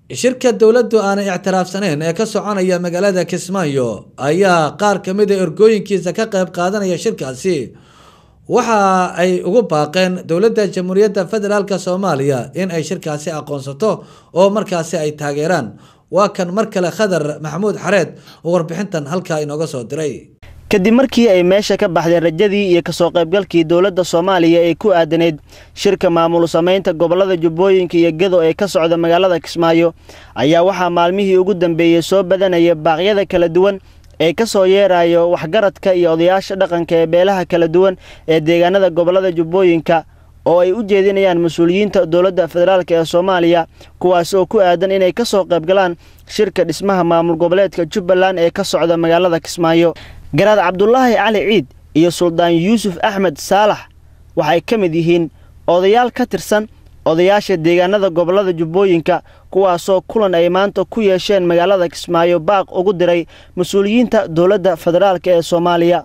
shirka dawladdu aan ictiraafsanayn ee ka soconaya magaalada Kismaayo ayaa qaar kamid ah ergooyinkiisa ka qayb qaadanaya shirkaasi waxa ay ugu baaqeen dawladda Jamhuuriyadda Federaalka Soomaaliya in ay shirkaasi aqoonsato oo markaasi ay taageeraan waa kan mar kale Khadar Maxamuud Xareed oo warbixintan halka inooga soo diray kadib markii ay meesha ka baxday rajadii iyo ka soo qaybgalkii dawladda Soomaaliya ee ku aadaneed shirka maamul sameynta gobolada Jubbooyinka iyo Gedo ee ka socda magaalada Kismaayo ayaa waxa maalmihii ugu dambeeyay soo badanaya baaqyada kala duwan ee ka soo yeerayo waxgaradka iyo odayaasha dhaqanka ee beelaha kala duwan ee deegaanada gobolada Jubbooyinka oo ay u jeedinayaan mas'uuliyiinta dawladda federaalka ee Soomaaliya kuwaas oo ku aadan inay ka soo qaybgalaan shirka dhismaha maamul goboleedka Jubbaland ee ka socda magaalada Kismaayo Garaad Cabdullaahi Cali Ciid iyo Suldaan Yuusuf Axmed Saalax waxay ka mid yihiin odayaal ka tirsan odayaasha deegaanada gobolada Jubbooyinka kuwaas oo kulan ay maanta ku yeesheen magaalada Kismaayo baaq ugu diray mas'uuliyiinta dawladda federaalka ee Soomaaliya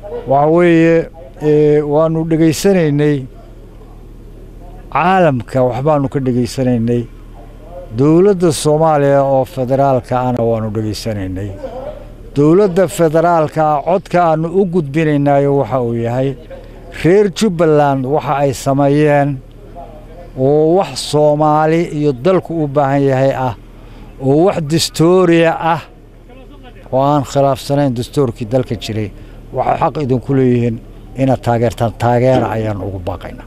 waanu dhageysanaynay caalamka waxbaanu ka dhageysanaynay dawladda Soomaaliya oo federaalka ana waanu dhageysanaynay dawladda federaalka codka aanu u gudbinaynaayo waxa uu yahay reer Jubbaland waxa ay sameeyeen oo wax Soomaali iyo dalku u baahan yahay oo wax dastuuriya oo aan khilaafsanayn dastuurkii dalka jiray waxa xaq idinku leeyihiin ina taageertaan ayaan ugu baaqaynaa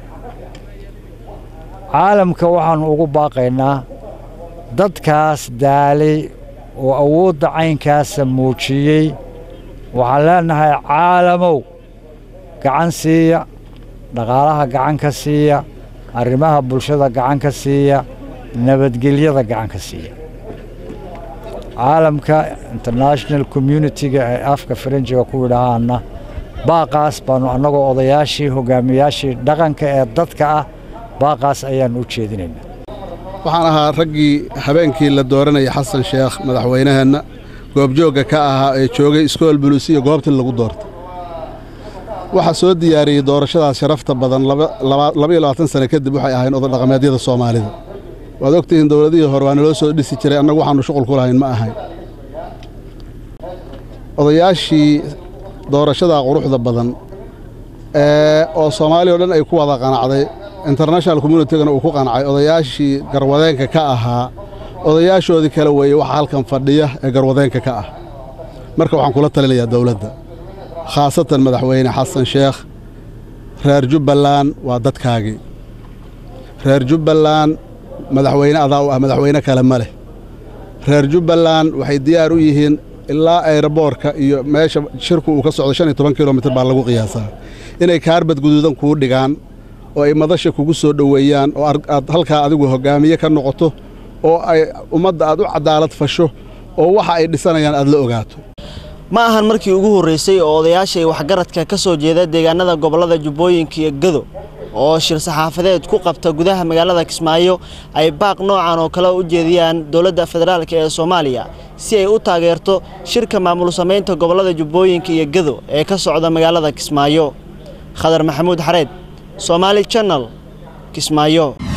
caalamka waxaan ugu baaqaynaa dadkaas daalay oo awoodda caynkaas muujiyay waxaan leenahay caalamow gacan siiya dhaqaalaha gacan ka siiya arrimaha bulshada gacan ka siiya nabadgelyada gacan ka siiya caalamka international community-ga ee afka Faransiga ku yiraahdo baaqaas baanu anagoo odayaashii hogaamiyaashii dhaqanka ee dadka baaqaas ayaan u jeedinaynaa waxaan ahaa raggii habeenkii la dooranay Xasan Sheekh madaxweynaheena goobjooga ka ahaa ee joogay iskool bulisiyo goobta lagu doortay waxa soo diyaariyay doorashadaas sharafta badan 22 sano kadib waxay ahayn oday dhaqameedyada Soomaalida waad ogtiin dawladihii hore waan loo soo dhisi jiray annagu waxaanu shuqul ku lahayn ma ahayn odayaashii doorashada quruxda badan oo Soomaaliya oo dhan ay ku wada qanacday international community-gana uu ku qancay odayaashii garwadeenka ka ahaa odayaashoodii kala weeyay waxa halkan fadhiya ee garwadeenka ka marka waxaan kula talinayaa dawladda khaasatan madaxweyne Xasan Sheekh reer Jubbaland waa dadkaagii reer Jubbaland madaxweyne adaa madaxweyne kale ma leh reer Jubbaland waxay diyaar u yihiin ilaa airportka iyo meesha shirku uu ka socdo 15 kilomitir baa lagu qiyaasaa inay kaarbad guduudan ku dhigaan oo ay madasha kugu soo dhaweeyaan oo aad halka adigu hogaamiye ka noqoto oo ay ummadda aad u cadaalad fasho oo waxa ay dhisanayaan aad la ogaato ma ahan markii ugu horeysay oo odayaasha waxgaradka ka soo jeeda deegaanada gobolada Jubbooyinka iyo Gedo oo shir saxaafadeed ku qabta gudaha magaalada Kismaayo ay baaq noocan oo kale u jeediyaan dawladda federaalka ee Soomaaliya si ay u taageerto shirka maamul sameynta gobolada Jubbooyinka iyo Gedo ee ka socda magaalada Kismaayo Khadar Maxamuud Xareed Somali Channel Kismaayo